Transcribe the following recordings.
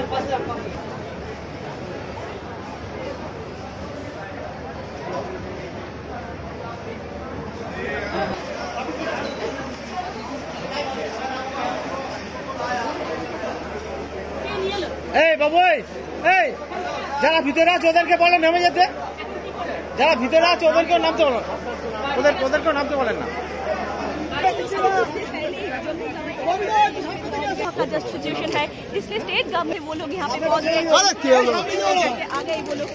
এই বাবু, এই যারা ভিতরে আছে ওদেরকে বলেন নেমে যেতে। যারা ভিতরে আছে ওদেরকেও নামতে বলেন, ওদেরকেও নামতে বলেন না। जस्ट सिचुएशन है, इसलिए स्टेट गवर्नमेंट वो लोग यहाँ पे बहुत आगे वो लोग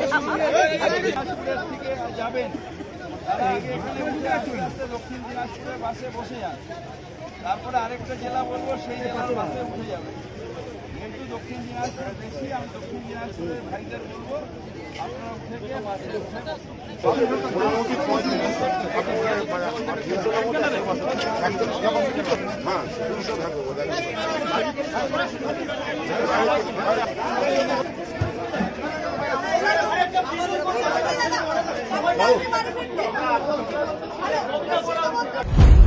দক্ষিণ দিনাজপুরের বাসে বসে যান, তারপরে আরেকটা জেলা বলবো সেই জেলার বাসে উঠে যাবেন। কিন্তু দক্ষিণ দিনাজপুরে বেশি, আমি দক্ষিণ দিনাজপুরের ভাইদের বলবো আপনার থেকে বাসে Hello.